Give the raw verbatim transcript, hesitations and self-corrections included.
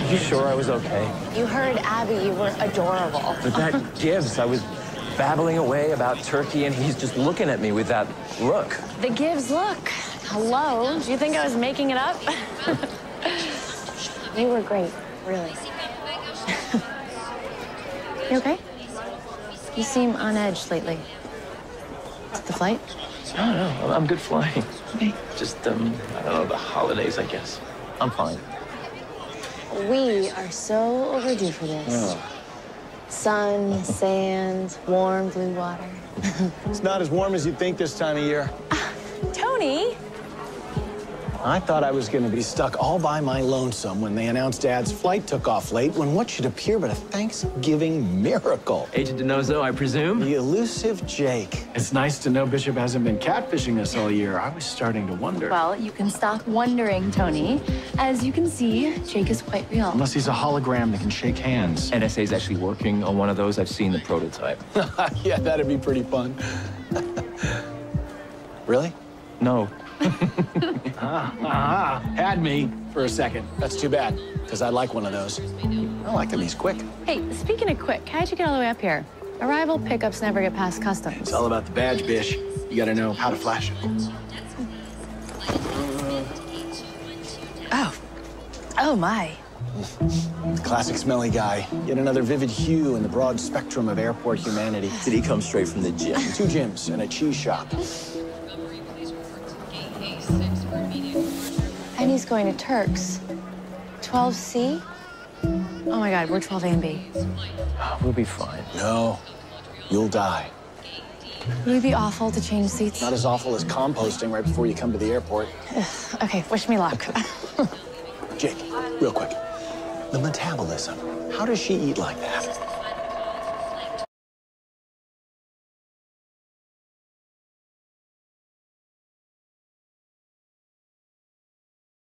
you sure I was okay? You heard Abby, you were adorable. But that gives. I was babbling away about Turkey, and he's just looking at me with that look. The Gibbs look. Hello? Do you think I was making it up? You were great, really. You okay? You seem on edge lately. Is it the flight? No, no, I'm good flying. Okay. Just, um, I don't know, the holidays, I guess. I'm fine. We are so overdue for this. Oh. Sun, sand, warm blue water. It's not as warm as you'd think this time of year. Tony! I thought I was going to be stuck all by my lonesome when they announced Dad's flight took off late, when what should appear but a Thanksgiving miracle. Agent DiNozzo, I presume? The elusive Jake. It's nice to know Bishop hasn't been catfishing us all year. I was starting to wonder. Well, you can stop wondering, Tony. As you can see, Jake is quite real. Unless he's a hologram that can shake hands. N S A's actually working on one of those. I've seen the prototype. Yeah, that'd be pretty fun. Really? No. ah, ah, had me for a second. That's too bad, because I'd like one of those. I like them. He's quick. Hey, speaking of quick, how'd you get all the way up here? Arrival pickups never get past customs. It's all about the badge, Bish. You gotta know how to flash it. Oh. Oh, my. Classic smelly guy. Yet another vivid hue in the broad spectrum of airport humanity. Did he come straight from the gym? Two gyms and a cheese shop. And he's going to Turks. twelve C? Oh, my God, we're twelve A and B. We'll be fine. No, you'll die. Would it be awful to change seats? Not as awful as composting right before you come to the airport. Okay, wish me luck. Jake, real quick. The metabolism. How does she eat like that?